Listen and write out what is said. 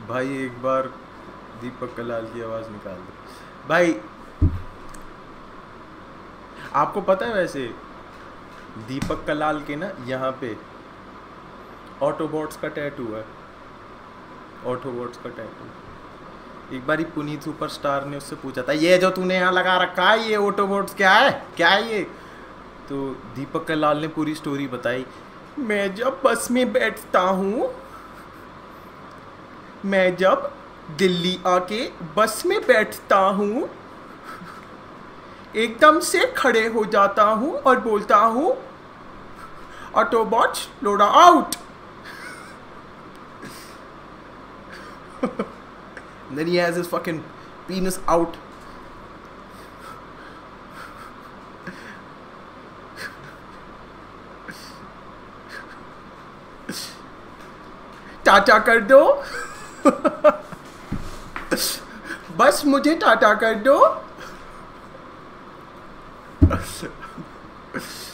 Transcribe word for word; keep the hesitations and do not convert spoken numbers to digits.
भाई एक बार दीपक कलाल की आवाज़ निकाल दो भाई। आपको पता है वैसे दीपक कलाल के ना यहाँ पे ऑटोबॉट्स का टैटू है। ऑटोबॉट्स का टैटू। एक बार ही पुनीत सुपरस्टार ने उससे पूछा था ये जो तूने यहाँ लगा रखा है ये ऑटोबॉट्स क्या है क्या है ये। तो दीपक कलाल ने पूरी स्टोरी बताई। मैं जब बस में बैठता हूँ, मैं जब दिल्ली आके बस में बैठता हूँ, एकदम से खड़े हो जाता हूँ और बोलता हूँ autobots load out. Then he has his fucking penis out. टाटा कर दो। बस मुझे टाटा कर दो।